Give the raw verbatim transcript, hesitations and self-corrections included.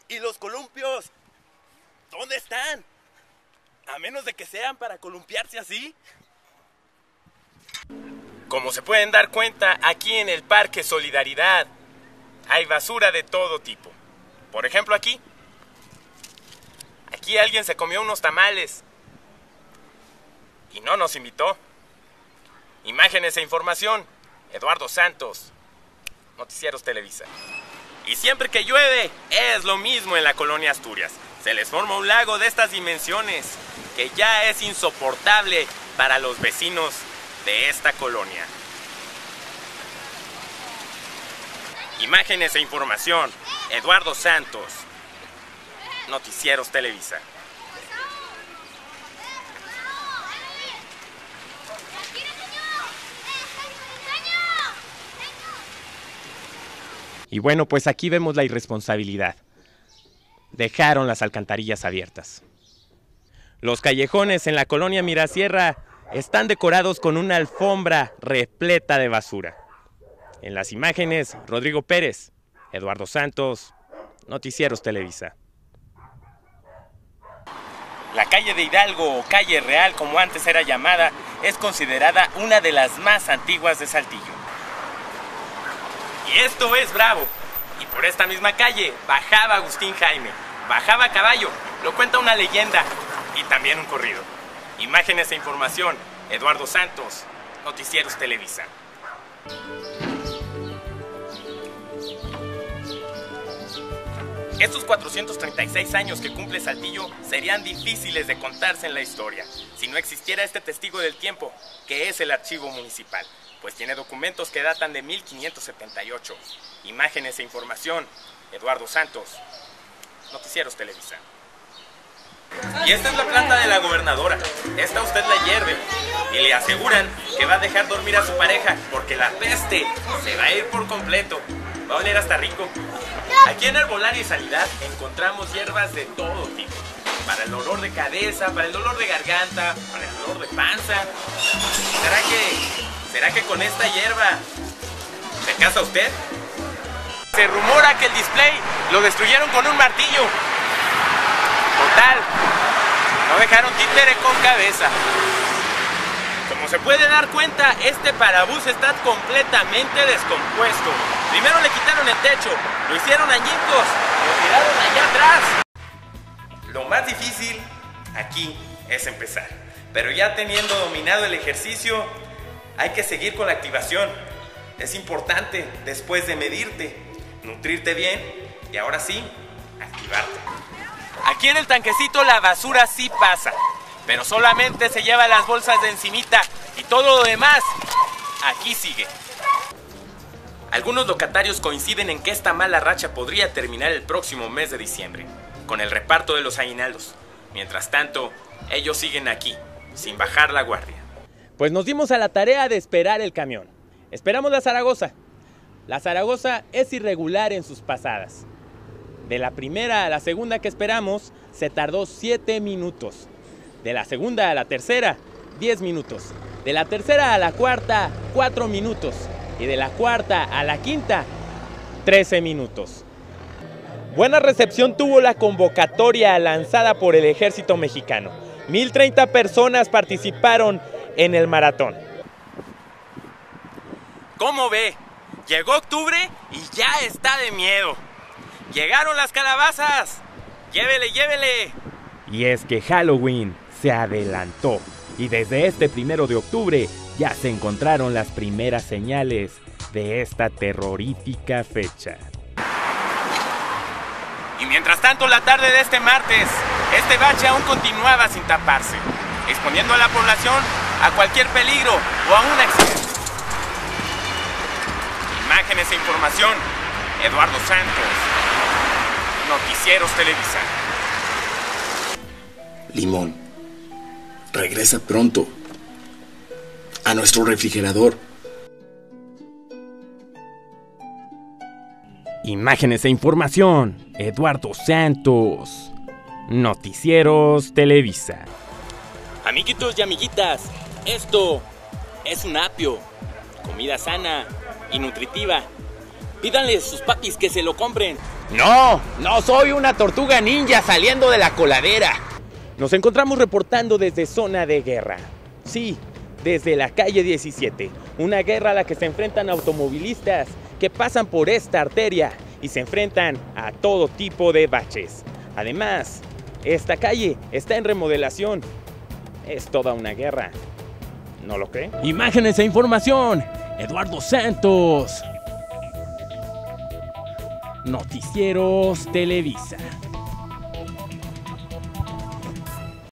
¿Y los columpios? ¿Dónde están? A menos de que sean para columpiarse así. Como se pueden dar cuenta, aquí en el Parque Solidaridad hay basura de todo tipo. Por ejemplo, aquí. Aquí alguien se comió unos tamales y no nos invitó. Imágenes e información, Eduardo Santos, Noticieros Televisa. Y siempre que llueve, es lo mismo en la colonia Asturias. Se les forma un lago de estas dimensiones que ya es insoportable para los vecinos de esta colonia. Imágenes e información, Eduardo Santos, Noticieros Televisa. Y bueno, pues aquí vemos la irresponsabilidad. Dejaron las alcantarillas abiertas. Los callejones en la colonia Mirasierra están decorados con una alfombra repleta de basura. En las imágenes, Rodrigo Pérez, Eduardo Santos, Noticieros Televisa. La calle de Hidalgo, o calle Real como antes era llamada, es considerada una de las más antiguas de Saltillo. Y esto es Bravo. Y por esta misma calle bajaba Agustín Jaime. Bajaba a caballo, lo cuenta una leyenda y también un corrido. Imágenes e información, Eduardo Santos, Noticieros Televisa. Estos cuatrocientos treinta y seis años que cumple Saltillo serían difíciles de contarse en la historia si no existiera este testigo del tiempo, que es el Archivo Municipal, pues tiene documentos que datan de mil quinientos setenta y ocho. Imágenes e información, Eduardo Santos, Noticieros Televisa. Y esta es la planta de la gobernadora. Esta usted la hierve y le aseguran que va a dejar dormir a su pareja porque la peste se va a ir por completo. Va a oler hasta rico. Aquí en Herbolaria y Sanidad encontramos hierbas de todo tipo. Para el dolor de cabeza, para el dolor de garganta, para el dolor de panza. ¿Será que, será que con esta hierba se casa usted? Se rumora que el display lo destruyeron con un martillo. Total, no dejaron títere con cabeza. Como se puede dar cuenta, este parabús está completamente descompuesto. Primero le quitaron el techo, lo hicieron añicos, lo tiraron allá atrás. Lo más difícil aquí es empezar. Pero ya teniendo dominado el ejercicio, hay que seguir con la activación. Es importante, después de medirte, nutrirte bien y ahora sí, activarte. Aquí en el tanquecito la basura sí pasa, pero solamente se lleva las bolsas de encimita y todo lo demás aquí sigue. Algunos locatarios coinciden en que esta mala racha podría terminar el próximo mes de diciembre, con el reparto de los aguinaldos. Mientras tanto, ellos siguen aquí, sin bajar la guardia. Pues nos dimos a la tarea de esperar el camión. Esperamos la Zaragoza. La Zaragoza es irregular en sus pasadas. De la primera a la segunda que esperamos, se tardó siete minutos. De la segunda a la tercera, diez minutos. De la tercera a la cuarta, cuatro minutos. Y de la cuarta a la quinta, trece minutos. Buena recepción tuvo la convocatoria lanzada por el Ejército Mexicano. mil treinta personas participaron en el maratón. ¿Cómo ve? Llegó octubre y ya está de miedo. ¡Llegaron las calabazas! ¡Llévele, llévele! Y es que Halloween se adelantó. Y desde este primero de octubre ya se encontraron las primeras señales de esta terrorífica fecha. Y mientras tanto, la tarde de este martes, este bache aún continuaba sin taparse, exponiendo a la población a cualquier peligro o a un accidente. Imágenes e información, Eduardo Santos, Noticieros Televisa. Limón, regresa pronto a nuestro refrigerador. Imágenes e información, Eduardo Santos, Noticieros Televisa. Amiguitos y amiguitas, esto es un apio, comida sana y nutritiva Pídanle a sus papis que se lo compren. No, no soy una tortuga ninja saliendo de la coladera. Nos encontramos reportando desde zona de guerra. Sí, desde la calle diecisiete. Una guerra a la que se enfrentan automovilistas que pasan por esta arteria y se enfrentan a todo tipo de baches. Además, esta calle está en remodelación. Es toda una guerra. ¿No lo cree? Imágenes e información, Eduardo Santos. Noticieros Televisa.